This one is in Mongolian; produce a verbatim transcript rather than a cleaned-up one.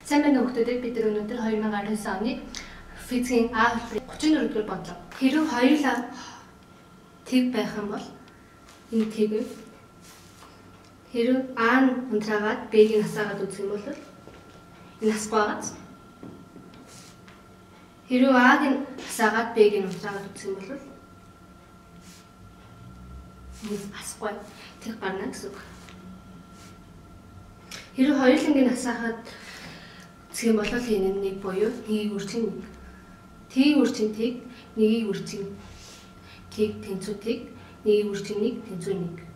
Сайн байна уу хүмүүс, бид өнөөдөр two thousand twenty-nine оны физикийн А thirty-four дугаар бодлоо. Хэрвээ хоёулаа тэг байх юм бол энэ тэг вэ. Хэрвээ А нь унтраагаад Б-ийг насаагаад үзэх юм бол энэ насгүй байгааз. Хэрвээ А-г нь насаагаад Б-ийг унтраагаад үзэх юм бол энэ насгүй тэг гарна гэсэн үг. Хэрвээ хоёулангийн насаахад үзэх юм бол энэ нэг буюу нэгийг үржин нэг. T-ийн үржин тэг, нэгийг үржин тэг тэнцүү тэг, нэгийг үржин нэг тэнцүү нэг.